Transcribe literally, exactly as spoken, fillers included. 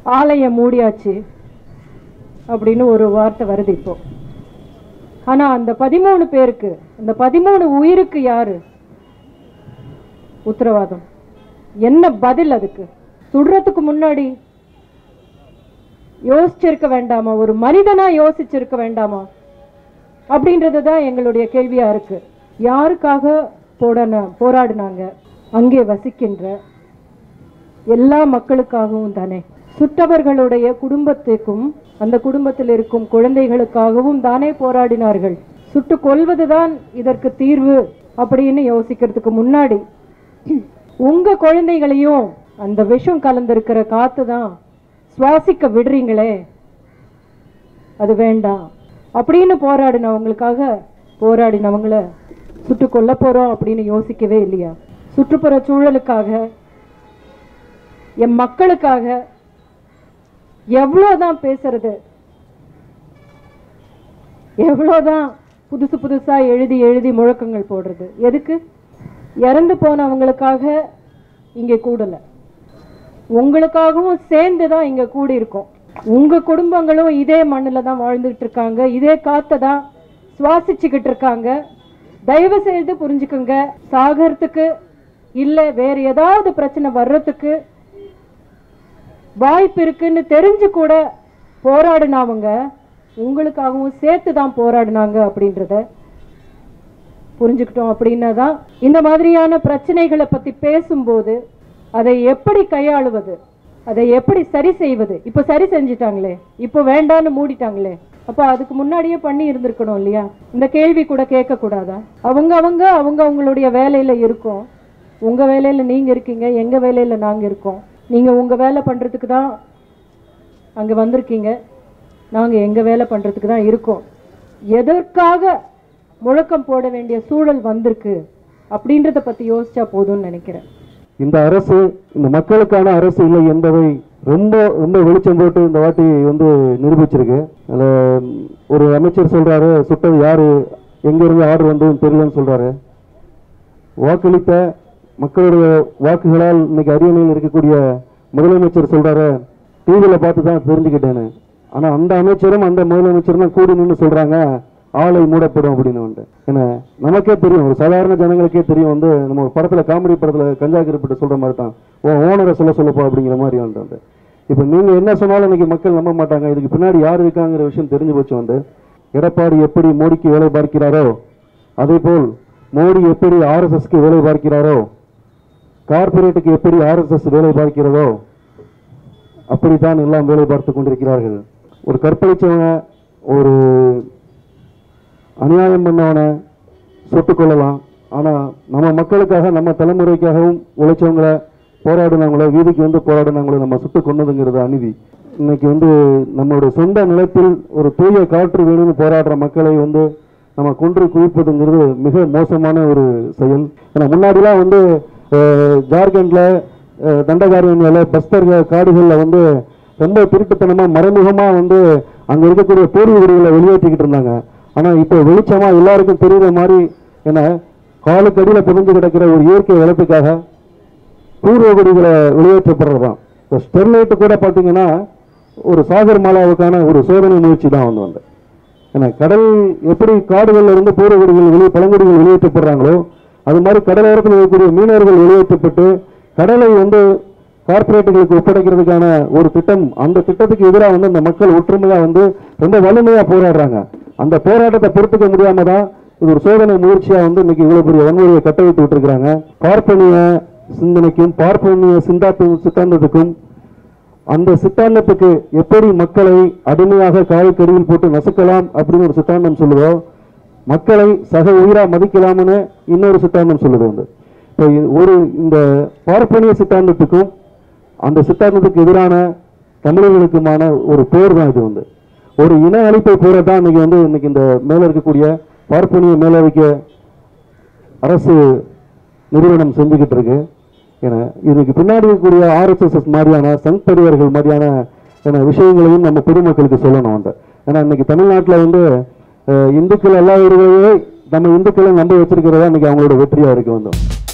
ஆலயம் மூடியாச்சு அப்படின்னு ஒரு வார்த்தை வருது இப்போ. ஆனா அந்த பதிமூணு பேருக்கு, அந்த பதிமூணு உயிருக்கு யாரு உத்தரவாதம்? என்ன பதில் அதுக்கு? சுடுறதுக்கு முன்னாடி யோசிச்சிருக்க வேண்டாமா? ஒரு மனிதனா யோசிச்சிருக்க வேண்டாமா? அப்படின்றதுதான் எங்களுடைய கேள்வியா இருக்கு. யாருக்காக போடன போராடினாங்க? அங்கே வசிக்கின்ற எல்லா மக்களுக்காகவும் தானே. சுட்டவர்களுடைய குடும்பத்துக்கும் அந்த குடும்பத்தில் இருக்கும் குழந்தைகளுக்காகவும் தானே போராடினார்கள். சுட்டு கொல்வதுதான் இதற்கு தீர்வு அப்படின்னு யோசிக்கிறதுக்கு முன்னாடி உங்க குழந்தைகளையும் அந்த விஷம் கலந்திருக்கிற காத்து தான் சுவாசிக்க விடுறீங்களே, அது வேண்டாம் அப்படின்னு போராடினவங்களுக்காக போராடினவங்கள சுட்டு கொல்ல போறோம் அப்படின்னு யோசிக்கவே இல்லையா? சுற்றுப்புற சூழலுக்காக, என் மக்களுக்காக எவ்வளவுதான் பேசுறது, எவ்வளவுதான் புதுசு புதுசா எழுதி எழுதி முழக்கங்கள் போடுறது? எதுக்கு? இறந்து போனவங்களுக்காக இங்கே கூடல, உங்களுக்காகவும் சேர்ந்துதான் இங்க கூடி இருக்கோம். உங்க குடும்பங்களும் இதே மண்ணில் தான் வாழ்ந்துட்டு இருக்காங்க, இதே காத்தை தான் சுவாசிச்சுக்கிட்டு இருக்காங்க. தயவு செய்து புரிஞ்சுக்குங்க. சாகறதுக்கு இல்ல வேற ஏதாவது பிரச்சனை வர்றதுக்கு வாய்ப்பு இருக்குன்னு தெரிஞ்சு கூட போராடினவங்க உங்களுக்காகவும் சேர்த்து தான் போராடினாங்க அப்படின்றத புரிஞ்சுக்கிட்டோம். அப்படின்னா தான் இந்த மாதிரியான பிரச்சனைகளை பத்தி பேசும்போது அதை எப்படி கையாளுவது, அதை எப்படி சரி செய்வது? இப்ப சரி செஞ்சிட்டாங்களே, இப்ப வேண்டான்னு மூடிட்டாங்களே, அப்ப அதுக்கு முன்னாடியே பண்ணி இருந்திருக்கணும் இல்லையா? இந்த கேள்வி கூட கேட்க கூடாதா? அவங்க அவங்க அவங்க அவங்களுடைய வேலையில இருக்கோம், உங்க வேலையில நீங்க இருக்கீங்க, எங்க வேலையில நாங்க இருக்கோம். நீங்க உங்க வேலை பண்றதுக்கு தான் அங்க வந்திருக்கீங்க, நாங்க எங்க வேலை பண்றதுக்கு தான் இருக்கோம். எதற்காக முழக்கம் போட வேண்டிய சூழல் வந்திருக்கு அப்படின்றத பத்தி யோசிச்சா போதும்னு நினைக்கிறேன். இந்த அரசு இந்த மக்களுக்கான அரசு இல்லை என்பதை ரொம்ப ரொம்ப வெளிச்சம் போட்டு இந்த வாட்டி வந்து நிரூபிச்சிருக்கு. அதில் ஒரு அமைச்சர் சொல்றாரு, சுட்டது யாரு, எங்க இருந்து ஆர்டர் வந்ததுன்னு தெரியலன்னு சொல்றாரு. வாக்களித்த மக்களுடைய வாக்குகளால் இன்னைக்கு அரியணையில் இருக்கக்கூடிய முதலமைச்சர் சொல்றாரு, டிவியில் பார்த்து தான் தெரிஞ்சுக்கிட்டேன்னு. ஆனா அந்த அமைச்சரும் அந்த முதலமைச்சரும் தான் கூடி நின்று சொல்றாங்க ஆலை மூடப்படும் அப்படின்னு. ஏன்னா நமக்கே தெரியும், ஒரு சாதாரண ஜனங்களுக்கே தெரியும். வந்து நம்ம ஒரு படத்துல, காமெடி படத்துல கஞ்சா கிரிப்பட்டு சொல்ற மாதிரி தான், ஓ ஓனரை சொல்ல சொல்லப்போ அப்படிங்கிற மாதிரி வந்து. இப்ப நீங்க என்ன சொன்னாலும் இன்னைக்கு மக்கள் நம்ப மாட்டாங்க. இதுக்கு பின்னாடி யார் இருக்காங்கிற விஷயம் தெரிஞ்சு போச்சு. வந்து எடப்பாடி எப்படி மோடிக்கு வேலை பார்க்கிறாரோ அதே போல் மோடி எப்படி ஆர்எஸ்எஸ்க்கு வேலை பார்க்கிறாரோ, கார்பரேட்டுக்கு எப்படி ஆர்எஸ்எஸ் வேலை பார்க்கிறதோ அப்படித்தான் எல்லாம் வேலை பார்த்து கொண்டிருக்கிறார்கள். ஒரு கற்பழிச்சவங்க, ஒரு அநியாயம் பண்ணவனை சுட்டுக் கொள்ளலாம். ஆனா நம்ம மக்களுக்காக, நம்ம தலைமுறைக்காகவும் உழைச்சவங்களை, போராடினவங்கள, வீதிக்கு வந்து போராடினவங்களை நம்ம சுட்டு கொண்டதுங்கிறது அநீதி. இன்னைக்கு வந்து நம்மளுடைய சொந்த நிலத்தில் ஒரு தூய காற்று வேணும்னு போராடுற மக்களை வந்து நம்ம கொன்று குவிப்பதுங்கிறது மிக மோசமான ஒரு செயல். ஏன்னா முன்னாடிலாம் வந்து ஜார்க்கண்ட்ல, தண்டகாரண்யில, பஸ்தர் காடுகளில் வந்து ரொம்ப திருட்டுத்தனமா மறைமுகமா வந்து அங்க இருக்கக்கூடிய பூர்வீகர்களை வெளியேற்றிக்கிட்டு இருந்தாங்க. ஆனா இப்போ வெளிச்சமா எல்லாருக்கும் தெரியுற மாதிரி, என்ன காலுக்கடியில் புரிஞ்சு கிடக்கிற ஒரு இயற்கை வளத்துக்காக பூர்வகுடிகளை வெளியேற்றப்படுறதுதான். இப்போ ஸ்டெர்லைட்டு கூட பார்த்தீங்கன்னா ஒரு சாகர் மாலாவுக்கான ஒரு சோதனை முயற்சி தான் வந்து வந்து ஏன்னா கடல் எப்படி காடுகளில் இருந்து பூர்வகுடிகள் வெளியே பழங்குடிகள் வெளியேற்றப்படுறாங்களோ அது மாதிரி கடலோரத்தில் இருக்கக்கூடிய மீனவர்கள் வெளியேற்றப்பட்டு கடலை வந்து கார்பரேட்டுகளுக்கு ஒப்படைக்கிறதுக்கான ஒரு திட்டம், அந்த திட்டத்துக்கு எதிராக வந்து அந்த மக்கள் ஒற்றுமையா வந்து ரொம்ப வலிமையா போராடுறாங்க. அந்த போராட்டத்தை பொறுத்துக்க முடியாம தான் இது ஒரு சோதனை முயற்சியா வந்து இன்னைக்கு இவ்வளவு பெரிய வன்முறையை கட்டவிட்டு விட்டுருக்காங்க. பார்ப்பனிய சிந்தனைக்கும் பார்ப்பனிய சிந்தாத்து சித்தாந்தத்துக்கும் அந்த சித்தாந்தத்துக்கு எப்படி மக்களை அடிமையாக காலுக்கடியில் போட்டு நசுக்கலாம் அப்படின்னு ஒரு சித்தாந்தம் சொல்லுதோ, மக்களை சக உயிரா மதிக்கலாம்னு இன்னொரு சித்தாந்தம் சொல்லுது. வந்து இப்போ ஒரு இந்த பார்ப்பனிய சித்தாந்தத்துக்கும் அந்த சித்தாந்தத்துக்கு எதிரான தமிழர்களுக்குமான ஒரு போர் தான் இது. வந்து ஒரு இன அழிப்பை போரை தான் இன்னைக்கு வந்து இன்னைக்கு இந்த மேல இருக்கக்கூடிய பார்ப்பனிய மேலவைக்க அரசு நிறுவனம் செஞ்சுக்கிட்டு இருக்கு. ஏன்னா இதுக்கு பின்னாடி இருக்கக்கூடிய ஆர்எஸ்எஸ் மாதிரியான சங் பரிவார்கள் மாதிரியான விஷயங்களையும் நம்ம பொதுமக்களுக்கு சொல்லணும். வந்து ஏன்னா இன்னைக்கு தமிழ்நாட்டில் வந்து இந்துக்கள் எல்லா நம்ம இந்துக்களை நம்ப வச்சிருக்கிறதா இன்னைக்கு அவங்களோட வெற்றியா இருக்கு. வந்து